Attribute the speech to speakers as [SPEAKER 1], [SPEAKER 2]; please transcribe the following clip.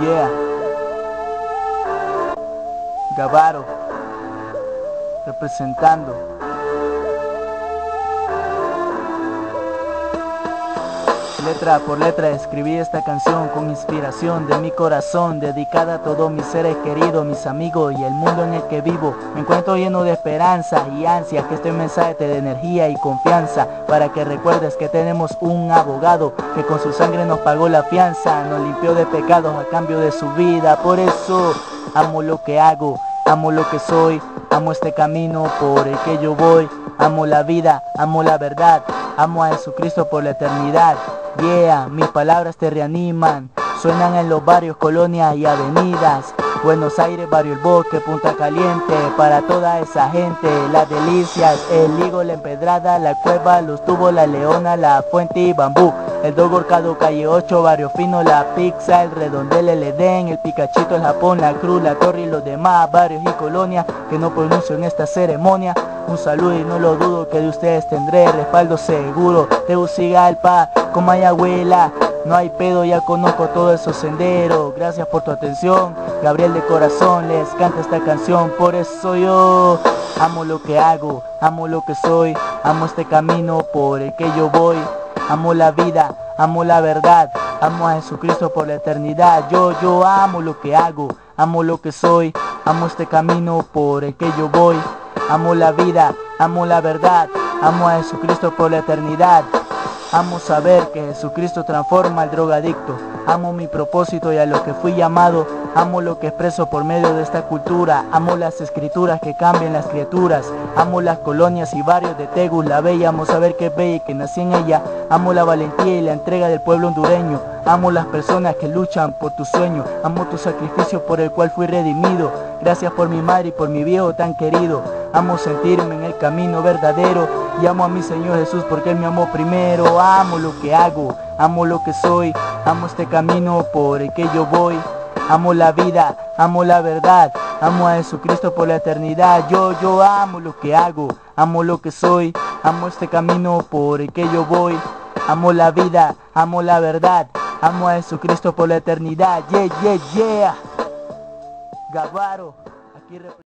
[SPEAKER 1] Yeah. Gavaro, representando. Letra por letra escribí esta canción con inspiración de mi corazón, dedicada a todos mis seres queridos, mis amigos y el mundo en el que vivo. Me encuentro lleno de esperanza y ansia, que este mensaje te dé energía y confianza, para que recuerdes que tenemos un abogado que con su sangre nos pagó la fianza, nos limpió de pecados a cambio de su vida. Por eso amo lo que hago, amo lo que soy, amo este camino por el que yo voy, amo la vida, amo la verdad, amo a Jesucristo por la eternidad. Yeah, mis palabras te reaniman, suenan en los barrios, colonias y avenidas, Buenos Aires, Barrio El Bosque, Punta Caliente, para toda esa gente, Las Delicias, El Higo, La Empedrada, La Cueva, Los Tubos, La Leona, La Fuente y Bambú, El Dogo, Horcado, Calle 8, Barrio Fino, La Pizza, El Redondel, El Edén, El Picachito, El Japón, La Cruz, La Torre y los demás barrios y colonias que no pronuncio en esta ceremonia. Un saludo y no lo dudo que de ustedes tendré respaldo seguro. Tegucigalpa, Comayagüela, no hay pedo, ya conozco todos esos senderos. Gracias por tu atención, Gabriel de corazón les canta esta canción. Por eso yo amo lo que hago, amo lo que soy, amo este camino por el que yo voy. Amo la vida, amo la verdad, amo a Jesucristo por la eternidad. Yo amo lo que hago, amo lo que soy, amo este camino por el que yo voy. Amo la vida, amo la verdad, amo a Jesucristo por la eternidad. Amo saber que Jesucristo transforma al drogadicto. Amo mi propósito y a lo que fui llamado. Amo lo que expreso por medio de esta cultura. Amo las escrituras que cambian las criaturas. Amo las colonias y barrios de Tegus, la bella. Amo saber que es bella y que nací en ella. Amo la valentía y la entrega del pueblo hondureño. Amo las personas que luchan por tu sueño. Amo tu sacrificio por el cual fui redimido. Gracias por mi madre y por mi viejo tan querido. Amo sentirme en el camino verdadero. Y amo a mi Señor Jesús porque Él me amó primero. Amo lo que hago, amo lo que soy, amo este camino por el que yo voy. Amo la vida, amo la verdad, amo a Jesucristo por la eternidad. Yo amo lo que hago, amo lo que soy, amo este camino por el que yo voy. Amo la vida, amo la verdad, amo a Jesucristo por la eternidad. Yeah. Gavaro, aquí representando.